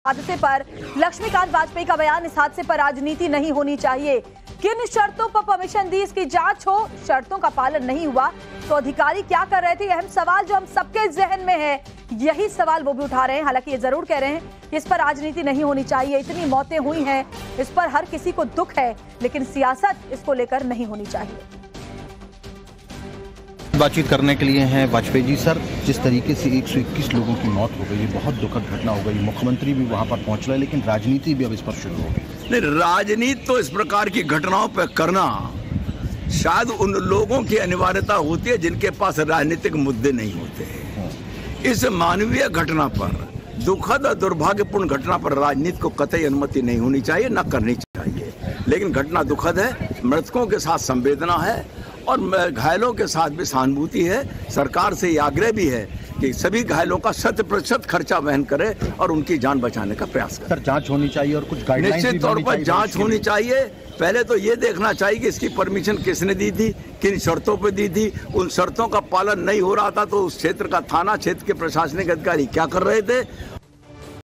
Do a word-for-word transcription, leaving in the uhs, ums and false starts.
हादसे पर लक्ष्मीकांत वाजपेयी का बयान, इस हादसे पर राजनीति नहीं होनी चाहिए। किन शर्तों पर परमिशन दी, इसकी जांच हो। शर्तों का पालन नहीं हुआ तो अधिकारी क्या कर रहे थे, अहम सवाल जो हम सबके जहन में है। यही सवाल वो भी उठा रहे हैं। हालांकि ये जरूर कह रहे हैं कि इस पर राजनीति नहीं होनी चाहिए। इतनी मौतें हुई हैं, इस पर हर किसी को दुख है, लेकिन सियासत इसको लेकर नहीं होनी चाहिए। बातचीत करने के लिए हैं वाजपेयी जी। सर, जिस तरीके से एक सौ इक्कीस लोगों की मौत हो गई, बहुत दुखद घटना हो गई। मुख्यमंत्री भी वहां पर पहुंच रहे हैं, लेकिन राजनीति भी अब इस पर शुरू हो गई। नहीं, राजनीति तो इस प्रकार की घटनाओं पर करना शायद उन लोगों की अनिवार्यता होती है जिनके पास राजनीतिक मुद्दे नहीं होते। इस मानवीय घटना पर, दुखद और दुर्भाग्यपूर्ण घटना पर राजनीति को कतई अनुमति नहीं होनी चाहिए, न करनी चाहिए। लेकिन घटना दुखद है, मृतकों के साथ संवेदना है और घायलों के साथ भी सहानुभूति है। सरकार से ये आग्रह भी है कि सभी घायलों का शत प्रतिशत खर्चा वहन करे और उनकी जान बचाने का प्रयास करे। सर, जांच होनी चाहिए और कुछ गाइडलाइंस निश्चित तौर पर जांच होनी चाहिए। पहले तो ये देखना चाहिए कि इसकी परमिशन किसने दी थी, किन शर्तों पर दी थी। उन शर्तों का पालन नहीं हो रहा था तो उस क्षेत्र का थाना क्षेत्र के प्रशासनिक अधिकारी क्या कर रहे थे